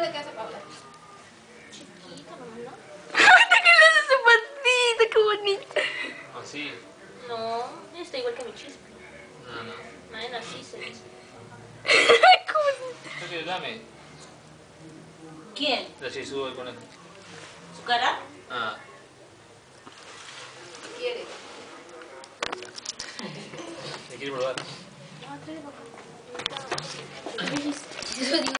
le queda a Paula? Chiquita, mamá, ¿no? ¡Qué le hace su patita! ¡Qué bonita! Así. No, está igual que mi chispa. No. Madre, así se dice. Oye, dame. ¿Quién? La sube con el... ¿Su cara? Ah. ¿Quiere? ¿Me quiere probar? No, trae boca.